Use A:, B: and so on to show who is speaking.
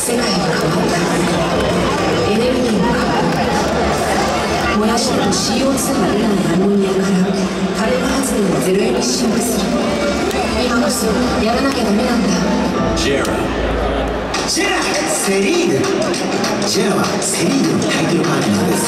A: 世界が変わった。エネルギーも変わる。燃やしても CO2 が出ないアンモニアから火力発電をゼロエミッション化する。今こそやらなきゃダメなんだ。
B: ジェラ、セリーヌ。ジェラはセリーヌのタイトルパートナーです。